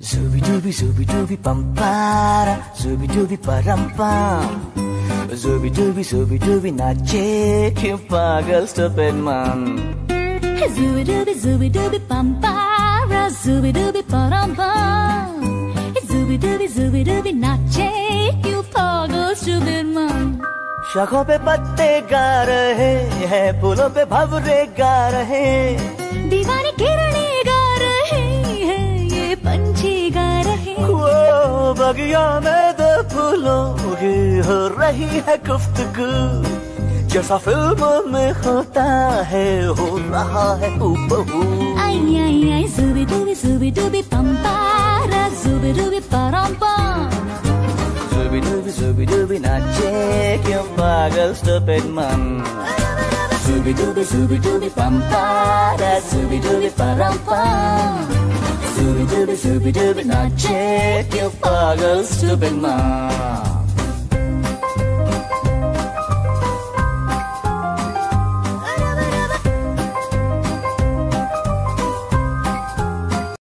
Zubi dubi pampara, zubi dubi parampam. Zubi dubi nache क्यों पागल stupid man. Zubi dubi pampara, zubi dubi parampam. Zubi dubi nache क्यों पागल stupid man. शाखों पे पत्ते गा रहे हैं, फूलों पे भंवरे गा रहे, दीवानी किरणें गा रहे हैं, ये पंछी गा रहे। वो बगिया में दो फूलों की हो रही है गुफ्तगू, जैसा फिल्म में होता है हो रहा है हूबहू। आई आई आई zubi dubi pampara, zubi dubi parampam. Zubi dubi nache क्यों पागल stupid man. Zubi dubi pampara, zubi dubi parampam. Zubi dubi nache क्यों पागल stupid man.